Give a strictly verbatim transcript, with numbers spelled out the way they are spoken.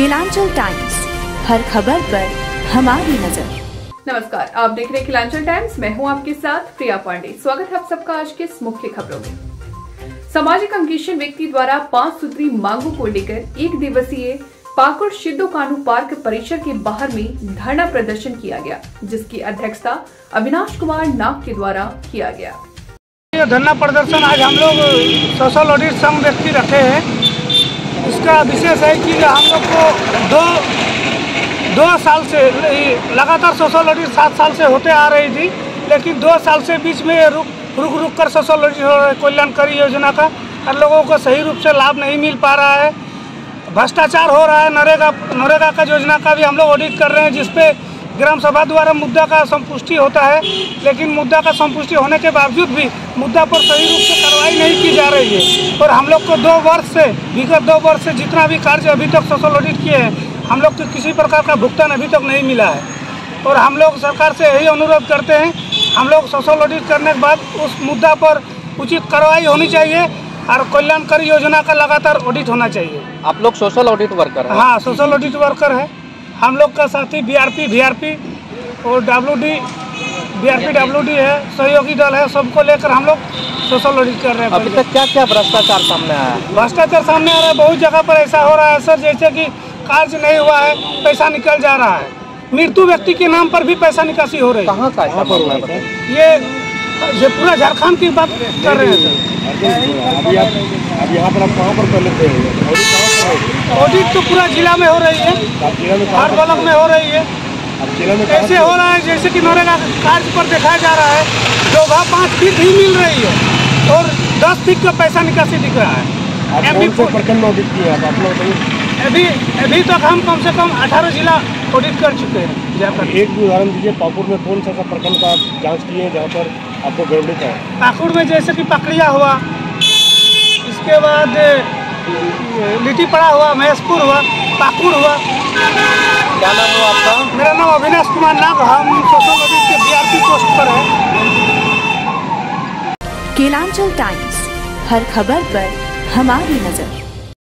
Kelanchal times, हर खबर पर हमारी नजर। नमस्कार, आप देख रहे हैं केलांचल टाइम्स। मैं हूं आपके साथ प्रिया पांडे। स्वागत है आप सबका आज के मुख्य खबरों में। सामाजिक अंकेशन व्यक्ति द्वारा पांच सूत्री मांगों को लेकर एक दिवसीय पाकुड़ सिद्धो कानू पार्क परिसर के बाहर में धरना प्रदर्शन किया गया, जिसकी अध्यक्षता अविनाश कुमार नाग के द्वारा किया गया। ये धरना प्रदर्शन आज हम लोग सोशल ऑडिट संघ व्यक्ति रखे हैं। इसका विशेष है कि हम लोग को दो दो साल से लगातार सोशल ऑडिट सात साल से होते आ रही थी, लेकिन दो साल से बीच में रुक रुक रुक कर सोशल ऑडिट हो रहा है। कल्याणकारी योजना का और लोगों को सही रूप से लाभ नहीं मिल पा रहा है, भ्रष्टाचार हो रहा है। नरेगा नरेगा का योजना का भी हम लोग ऑडिट कर रहे हैं, जिसपे ग्राम सभा द्वारा मुद्दा का संपुष्टि होता है, लेकिन मुद्दा का संपुष्टि होने के बावजूद भी मुद्दा पर सही रूप से कार्रवाई नहीं की जा रही है। और हम लोग को दो वर्ष से विगत दो वर्ष से जितना भी कार्य अभी तक सोशल ऑडिट किए हैं, हम लोग को किसी प्रकार का भुगतान अभी तक नहीं मिला है। और हम लोग सरकार से यही अनुरोध करते हैं, हम लोग सोशल ऑडिट करने के बाद उस मुद्दा पर उचित कार्रवाई होनी चाहिए और कल्याणकारी योजना का लगातार ऑडिट होना चाहिए। आप लोग सोशल ऑडिट वर्कर हैं? हाँ, सोशल ऑडिट वर्कर है। हम लोग का साथी बीआरपी, वीआरपी और डब्ल्यूडी, बीआरपी डब्ल्यूडी है, सहयोगी दल है, सबको लेकर हम लोग सोशल ऑडिट कर रहे हैं। अभी तक क्या क्या भ्रष्टाचार सामने आया है? भ्रष्टाचार सामने आ रहा है, बहुत जगह पर ऐसा हो रहा है सर, जैसे कि कार्य नहीं हुआ है, पैसा निकल जा रहा है। मृत्यु व्यक्ति के नाम पर भी पैसा निकासी हो रही है। कहाँ का ऐसा मामला है? ये ये पूरा झारखंड की बात कर रहे हैं सर। अभी आप अब यहाँ पर आप कहाँ पर कर लेते हैं ऑडिट? तो पूरा जिला में हो रही है, हर ब्लॉक में हो रही है। ऐसे हो रहा है जैसे कि नरेगा कार्य पर दिखाया जा रहा है, जो वहाँ पाँच फीट ही मिल रही है और दस फीट का पैसा निकासी दिख रहा है। प्रखंड ऑडिट किए आप आप लोग? अभी अभी तक हम कम से कम अठारह जिला ऑडिट कर चुके हैं जाकर। एक भी उदाहरण दीजिए, पाकुड़ में कौन सा प्रखंड का आप जाँच किए हैं जहाँ पर आपको गड़बड़ी है? पाकुड़ में जैसे कि पकड़िया हुआ, इसके बाद लिट्टीपड़ा हुआ, महेशपुर हुआ, पाकुड़ हुआ। क्या नाम हुआ आपका? मेरा नाम अविनाश कुमार नाग, हम सोशल ऑडिट के बीआरपी पोस्ट पर है। केलांचल टाइम्स, हर खबर पर हमारी नजर।